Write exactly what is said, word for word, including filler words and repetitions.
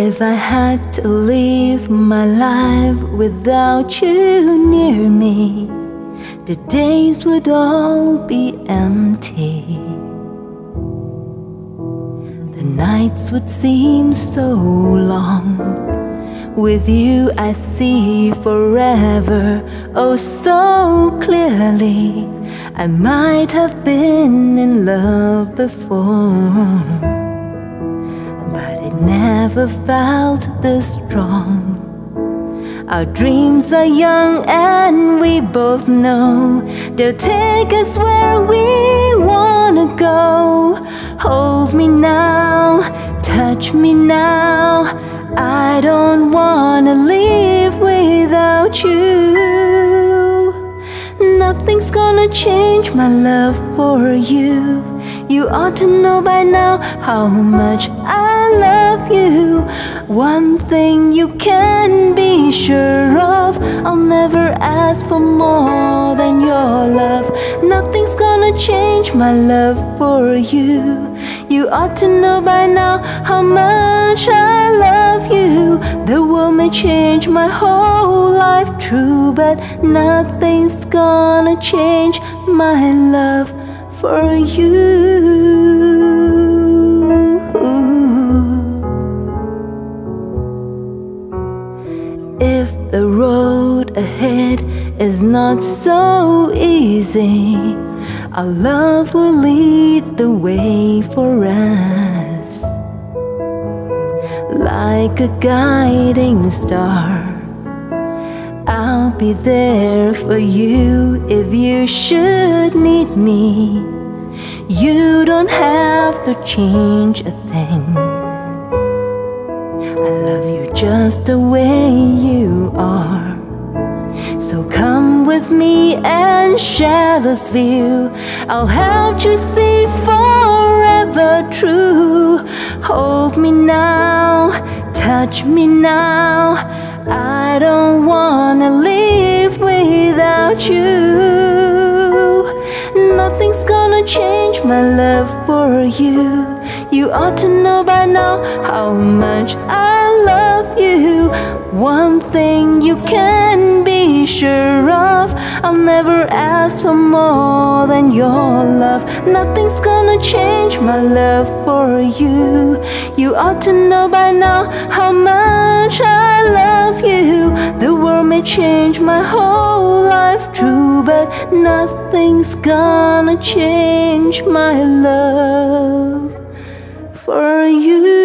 If I had to live my life without you near me, the days would all be empty. The nights would seem so long. With you I see forever, oh so clearly. I might have been in love before, but it never felt this strong. Our dreams are young and we both know they'll take us where we wanna go. Hold me now, touch me now, I don't wanna live without you. Nothing's gonna change my love for you. You ought to know by now how much I love you. One thing you can be sure of, I'll never ask for more than your love. Nothing's gonna change my love for you. You ought to know by now how much I love you. The world may change my whole life, true, but nothing's gonna change my love for you. If the road ahead is not so easy, our love will lead the way for us. Like a guiding star, I'll be there for you if you should need me. You don't have to change a thing. I love you just the way you are. So come with me and share this view. I'll help you see forever true. Hold me now, touch me now, I don't wanna live without you. Nothing's gonna change my love for you. You ought to know by now how much I love you. One thing you can be sure of, I'll never ask for more than your love. Nothing's gonna change my love for you. You ought to know by now how much I love you. The world may change my whole life, true, but nothing's gonna change my love for you.